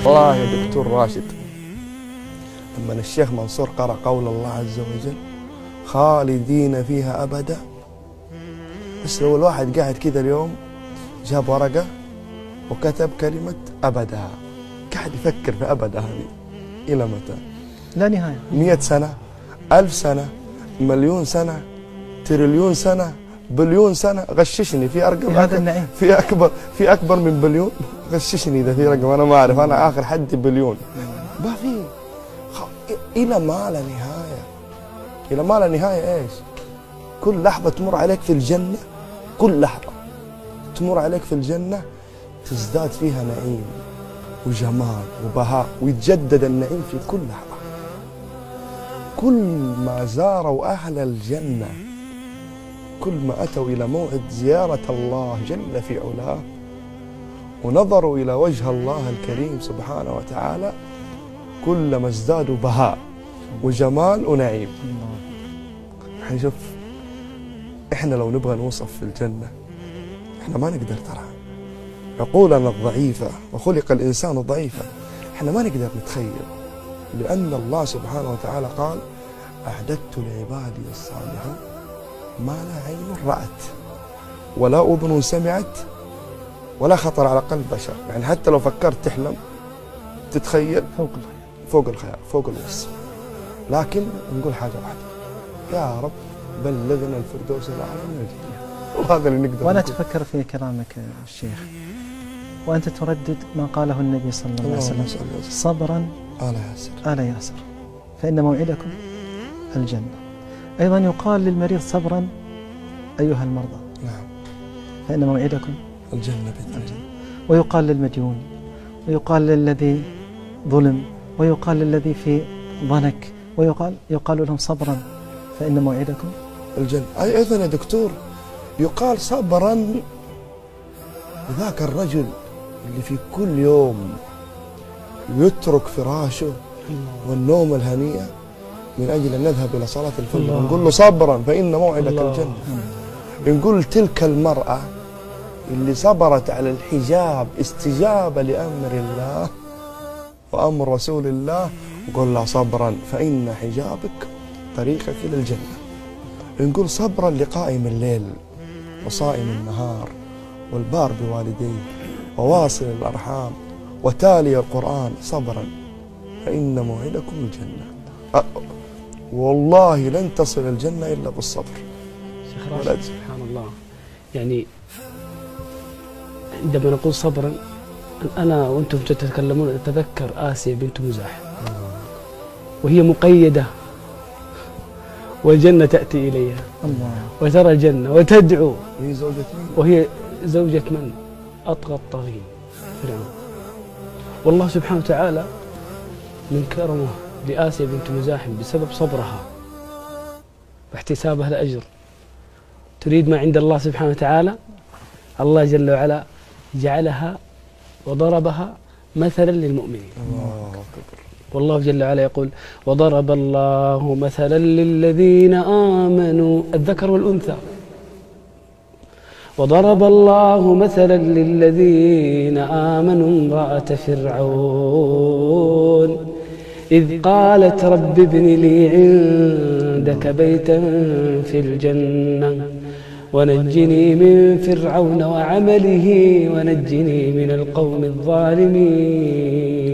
والله يا دكتور راشد، لما الشيخ منصور قرأ قول الله عز وجل خالدين فيها أبدا، بس لو الواحد قاعد كذا اليوم جاب ورقة وكتب كلمة أبدا، قاعد يفكر في أبدا هذه إلى متى؟ لا نهاية. 100 سنة، 1000 سنة، مليون سنة، تريليون سنة، بليون سنة. غششني في أرقام هذا النعيم. في أكبر من بليون. غششني إذا في رقم أنا ما أعرف، أنا آخر حد بليون. ما في إلى ما لا نهاية. إلى ما لا نهاية. إيش؟ كل لحظة تمر عليك في الجنة، كل لحظة تمر عليك في الجنة تزداد فيها نعيم وجمال وبهاء، ويتجدد النعيم في كل لحظة. كل ما زاروا أهل الجنة، كل ما أتوا إلى موعد زيارة الله جل في علاه ونظروا إلى وجه الله الكريم سبحانه وتعالى، كلما ازدادوا بهاء وجمال ونعيم. شوف، إحنا لو نبغى نوصف في الجنة إحنا ما نقدر، ترى عقولنا الضعيفة، وخلق الإنسان ضعيفا، إحنا ما نقدر نتخيل، لأن الله سبحانه وتعالى قال أعددت لعبادي الصالحين ما لا عين رأت ولا أذن سمعت ولا خطر على قلب بشر. يعني حتى لو فكرت تحلم تتخيل فوق الخيال، فوق الوصف. لكن نقول حاجة واحدة، يا رب بلغنا الفردوس الأعلى من الجنة، وهذا اللي نقدر. وأنا أتفكر في كلامك الشيخ وأنت تردد ما قاله النبي صلى الله عليه وسلم: صبرا آل ياسر فإن موعدكم الجنة. أيضا يقال للمريض: صبرا أيها المرضى، نعم، فإن موعدكم الجنة بإذن الله. ويقال للمديون، ويقال للذي ظلم، ويقال للذي في ضنك، يقال لهم: صبرا فإن موعدكم الجنة. أيضا يا دكتور يقال صبرا لذاك الرجل اللي في كل يوم يترك فراشه والنوم الهنيئة من أجل أن نذهب إلى صلاة الفجر، نقول له صبرا فإن موعدك الجنة. نقول تلك المرأة اللي صبرت على الحجاب استجابة لأمر الله وأمر رسول الله، نقول لها صبرا فإن حجابك طريقك إلى الجنة. نقول صبرا لقائم الليل وصائم النهار والبار بوالديه وواصل الأرحام وتالي القرآن، صبرا فإن موعدكم الجنة. والله لن تصل الجنة إلا بالصبر. شيخ راشد، سبحان الله، يعني عندما نقول صبرا، أنا وأنتم تتكلمون أتذكر آسيا بنت مزاحم وهي مقيدة والجنة تأتي إليها وترى الجنة وتدعو، وهي زوجة من؟ أطغى الطاغين فرعون. والله سبحانه وتعالى من كرمه لآسيا بنت مزاحم بسبب صبرها واحتسابها الأجر تريد ما عند الله سبحانه وتعالى، الله جل وعلا جعلها وضربها مثلا للمؤمنين. والله جل وعلا يقول: وضرب الله مثلا للذين آمنوا الذكر والأنثى، وضرب الله مثلا للذين آمنوا امرأة فرعون إذ قالت رب ابن لي عندك بيتا في الجنة ونجني من فرعون وعمله ونجني من القوم الظالمين.